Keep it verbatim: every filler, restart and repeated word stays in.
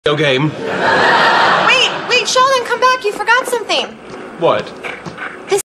game. Wait, wait, Sheldon, come back. You forgot something. What?